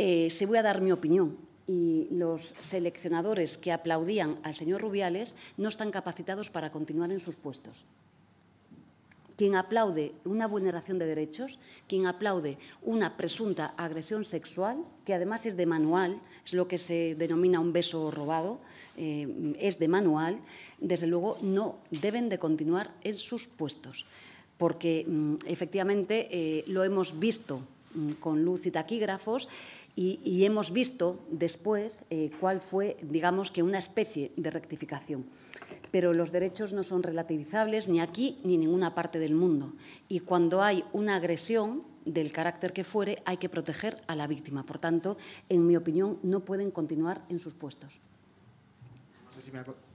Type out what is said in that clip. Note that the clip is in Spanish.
sí voy a dar mi opinión. Y los seleccionadores que aplaudían al señor Rubiales no están capacitados para continuar en sus puestos. Quien aplaude una vulneración de derechos, quien aplaude una presunta agresión sexual, que además es de manual, es lo que se denomina un beso robado, es de manual, desde luego no deben de continuar en sus puestos, porque efectivamente lo hemos visto con luz y taquígrafos y hemos visto después cuál fue, digamos, que una especie de rectificación. Pero los derechos no son relativizables ni aquí ni en ninguna parte del mundo. Y cuando hay una agresión, del carácter que fuere, hay que proteger a la víctima. Por tanto, en mi opinión, no pueden continuar en sus puestos. No sé si me